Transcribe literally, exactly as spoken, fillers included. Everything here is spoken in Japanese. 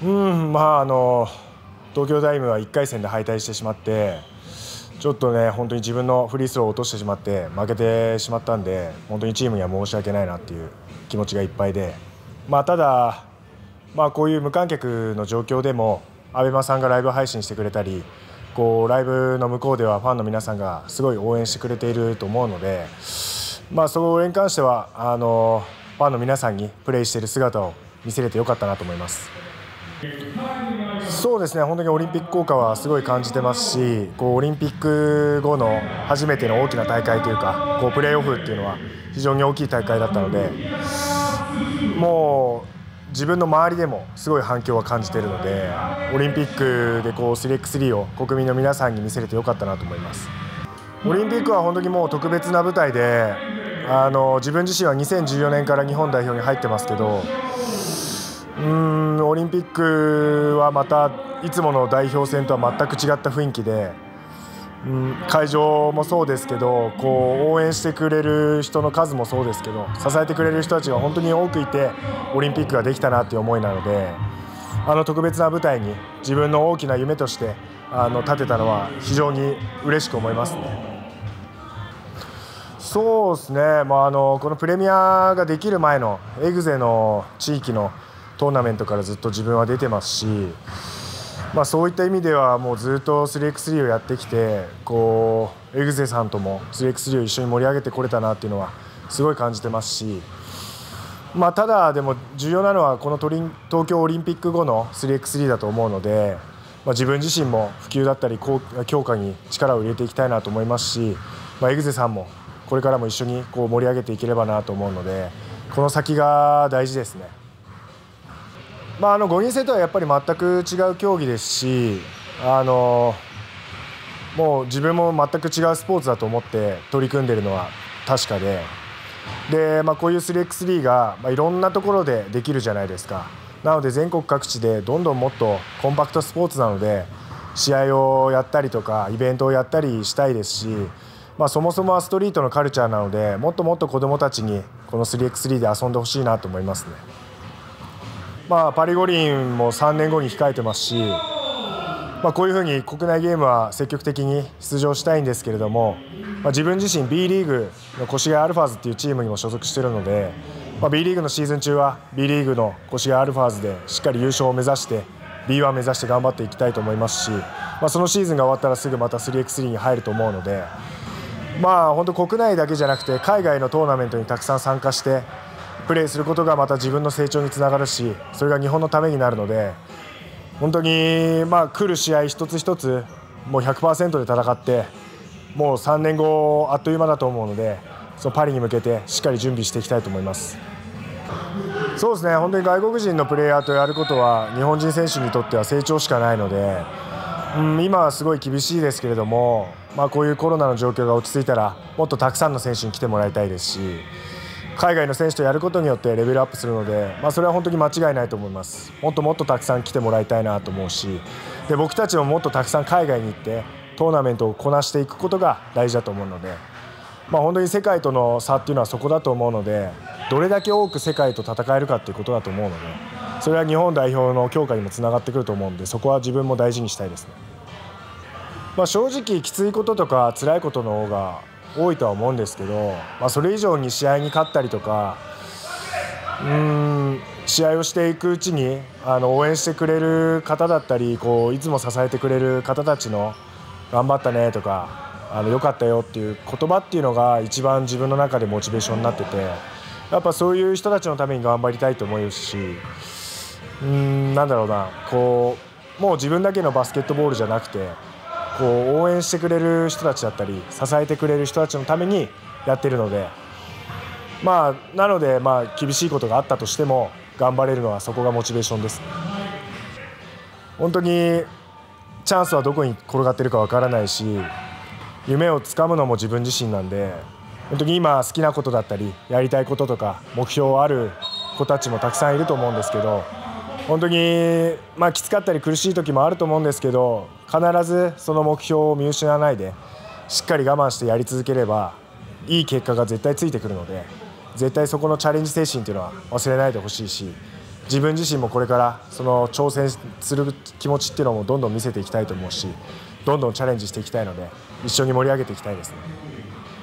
うん、まああの東京ダイムはいっかい戦で敗退してしまって、ちょっとね本当に自分のフリースローを落としてしまって負けてしまったんで、本当にチームには申し訳ないなっていう気持ちがいっぱいで、まあただ、まあこういう無観客の状況でもアベマさんがライブ配信してくれたり、こうライブの向こうではファンの皆さんがすごい応援してくれていると思うので、まあそれに関してはあのファンの皆さんにプレーしている姿を見せれてよかったなと思います。そうですね、本当にオリンピック効果はすごい感じてますし、こうオリンピック後の初めての大きな大会というか、こうプレーオフっていうのは非常に大きい大会だったので、もう自分の周りでもすごい反響は感じているので、オリンピックでこう スリーエックススリー を国民の皆さんに見せれてよかったなと思います。オリンピックは本当にもう特別な舞台で、あの自分自身はにせんじゅうよねんから日本代表に入ってますけど、うーんオリンピックはまたいつもの代表戦とは全く違った雰囲気で、うん、会場もそうですけど、こう応援してくれる人の数もそうですけど、支えてくれる人たちが本当に多くいてオリンピックができたなという思いなので、あの特別な舞台に自分の大きな夢としてあの立てたのは非常に嬉しく思いますね。そうですね、まあ、あのこのプレミアができる前のエグゼの地域のトーナメントからずっと自分は出てますし、まあ、そういった意味ではもうずっと スリーエックススリー をやってきて、こうエグゼさんとも スリーエックススリー を一緒に盛り上げてこれたなっていうのはすごい感じてますし、まあ、ただでも重要なのはこの東京オリンピック後の スリーエックススリー だと思うので、まあ、自分自身も普及だったり強化に力を入れていきたいなと思いますし、まあ、エグゼさんもこれからも一緒にこう盛り上げていければなと思うので、この先が大事ですね。まあ、あのごにん制とはやっぱり全く違う競技ですし、あのもう自分も全く違うスポーツだと思って取り組んでいるのは確かで、で、まあ、こういう スリーエックススリー が、まあ、いろんなところでできるじゃないですか。なので全国各地でどんどんもっとコンパクトスポーツなので試合をやったりとかイベントをやったりしたいですし、まあ、そもそもはストリートのカルチャーなので、もっともっと子どもたちにこの スリーエックススリー で遊んでほしいなと思いますね。まあ、パリ五輪もさんねんごに控えてますし、まあ、こういうふうに国内ゲームは積極的に出場したいんですけれども、まあ、自分自身 B リーグの越谷アルファーズっていうチームにも所属しているので、まあ、B リーグのシーズン中は B リーグの越谷アルファーズでしっかり優勝を目指して ビーワン 目指して頑張っていきたいと思いますし、まあ、そのシーズンが終わったらすぐまた スリーエックススリー に入ると思うので、まあ本当国内だけじゃなくて海外のトーナメントにたくさん参加してプレーすることがまた自分の成長につながるし、それが日本のためになるので、本当にまあ来る試合一つ一つもう ひゃくパーセント で戦って、もうさんねんごあっという間だと思うので、そのパリに向けてしっかり準備していきたいと思います。そうですね、本当に外国人のプレーヤーとやることは日本人選手にとっては成長しかないので、うん、今はすごい厳しいですけれども、まあ、こういうコロナの状況が落ち着いたらもっとたくさんの選手に来てもらいたいですし、海外の選手とやることによってレベルアップするので、まあ、それは本当に間違いないと思います。もっともっとたくさん来てもらいたいなと思うし、で僕たちももっとたくさん海外に行ってトーナメントをこなしていくことが大事だと思うので、まあ、本当に世界との差っていうのはそこだと思うので、どれだけ多く世界と戦えるかっていうことだと思うので、それは日本代表の強化にもつながってくると思うので、そこは自分も大事にしたいですね。まあ、正直きついこととか辛いことの方が多いとは思うんですけど、まあ、それ以上に試合に勝ったりとか、うーん試合をしていくうちにあの応援してくれる方だったり、こういつも支えてくれる方たちの頑張ったねとか、あのよかったよっていう言葉っていうのが一番自分の中でモチベーションになってて、やっぱそういう人たちのために頑張りたいと思うし、うーんなんだろうな、こうもう自分だけのバスケットボールじゃなくて、こう応援してくれる人たちだったり支えてくれる人たちのためにやってるので、まあなのでまあ厳しいことがあったとしても頑張れるのはそこがモチベーションです。本当にチャンスはどこに転がってるかわからないし、夢をつかむのも自分自身なんで、本当に今好きなことだったりやりたいこととか目標ある子たちもたくさんいると思うんですけど、本当にまあきつかったり苦しい時もあると思うんですけど、必ずその目標を見失わないでしっかり我慢してやり続ければいい結果が絶対ついてくるので、絶対そこのチャレンジ精神というのは忘れないでほしいし、 自分自身もこれからその挑戦する気持ちっていうのもどんどん見せていきたいと思うし、どんどんチャレンジしていきたいので、一緒に盛り上げていきたいですね。